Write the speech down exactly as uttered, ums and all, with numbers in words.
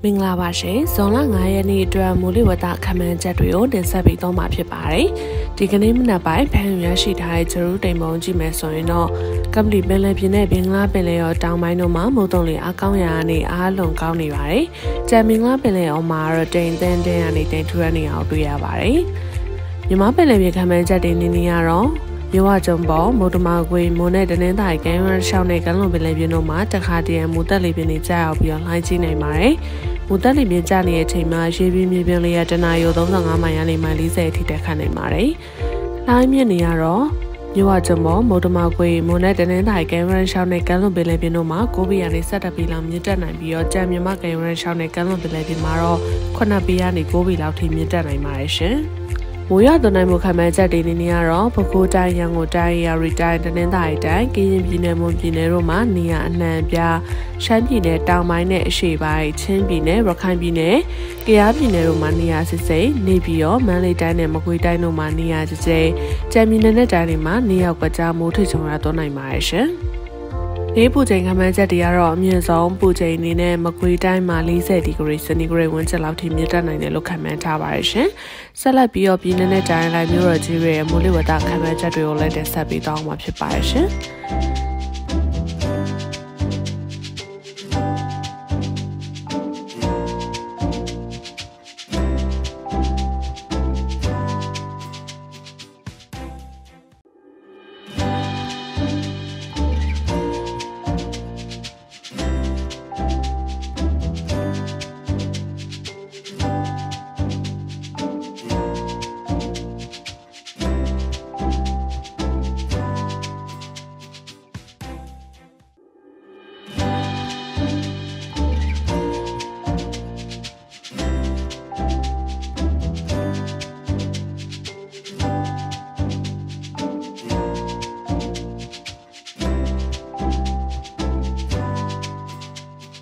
မင်္ဂလာပါရှင်ဇွန်လ၅ရက်နေ့အတွက်မိုးလေဝသခန့်မှန်းချက်တွေကိုတင်ဆက်ပေးသွားမှာဖြစ်ပါတယ်ဒီကနေ့မနက်ပိုင်းဖန်ရရှိထားတဲ့ဂျရူတိမ်မုံကြည့်မယ်ဆိုရင်တော့ကပလီပင်လယ်ပြင်နဲ့ဘင်္ဂလားပင်လယ်ရောတောင်ပိုင်းတို့မှာမိုးတုံးလေအကောင်းရာကနေအားလွန်ကောင်းနေပါတယ်ကြံမင်္ဂလာပင်လယ်အော်မှာတော့တိမ်တန်းတန်းကနေတိမ်ထူရနေအောင်တွေ့ရပါတယ်မြန်မာပင်လယ်ပြင်ခန့်မှန်းချက်တွေနေနေရတော့မြဝကျုံပေါ်မုတ်တမကွေမိုးနဲ့တနင်္သာရီကမ်းရိုးရှောင်းတဲ့ကမ်းလွန်ပင်လယ်ပြင်တို့မှာတခါတည်းမူတက်လေပြင်တွေကြာရောက်ပြီးတော့လှိုင်းကြီးနိုင်ပါတယ်။မူတက်လေပြင်ကျနေတဲ့အချိန်မှာရေပြင်းမြေပြင်းလေးရတနာရိုသုံးဆ၅မိုင်ကနေမိုင်၄၀အထိတက်ခတ်နိုင်ပါတယ်။လှိုင်းမြင့်နေရတော့မြဝကျုံပေါ်မုတ်တမကွေမိုးနဲ့တနင်္သာရီကမ်းရိုးရှောင်းတဲ့ကမ်းလွန်ပင်လယ်ပြင်တို့မှာကိုပီကနေဆက်တက်ပြီးလောက်မြင့်တက်နိုင်ပြီးတော့ကြံမြမကမ်းရိုးရှောင်းတဲ့ကမ်းလွန်ပင်လယ်ပြင်မှာတော့ခုနှစ်ပီကနေကိုပီလောက်ထိမြင့်တက်နိုင်ပါတယ်ရှင်။မိုးရသွန်းနိုင်မှုခန့်မှန်းချက်တွေနေနေရတော့ပဲခူးတိုင်းရန်ကုန်တိုင်းရာရီတိုင်းတနင်္သာရီတိုင်းကရင်ပြည်နယ်မွန်ပြည်နယ်တို့မှာနေရာအနှံ့ပြရှမ်းပြည်နယ်တောင်ပိုင်းနဲ့အရှေ့ပိုင်းချင်းပြည်နယ်ရခိုင်ပြည်နယ်ကယားပြည်နယ်တို့မှာနေရာစစ်စိမ့်နေပြီးတော့မန္တလေးတိုင်းနဲ့မကွေးတိုင်းတို့မှာနေရာကျကျကြံပြည်နယ်နဲ့တိုင်းတွေမှာနေရာကွက်ကြားမိုးထိပ်ချုံရသွန်းနိုင်ပါတယ်ရှင်နေပူချိန်ခန့်မှန်းချက်တွေကတော့အမြင့်ဆုံးပူချိန်အနေနဲ့မကွေးတိုင်းမှာ၄၀ဒီဂရီစင်တီဂရိတ်ဝန်းကျင်လောက်ထိမြင့်တက်နိုင်တယ်လို့ခန့်မှန်းထားပါတယ်ရှင်။ဆက်လက်ပြီးတော့ပြည်내နဲ့တိုင်းတိုင်းမြို့တော်ကြီးတွေရဲ့မိုးလေဝသခန့်မှန်းချက်တွေကိုလည်းတင်ဆက်ပေးသွားမှာဖြစ်ပါတယ်ရှင်။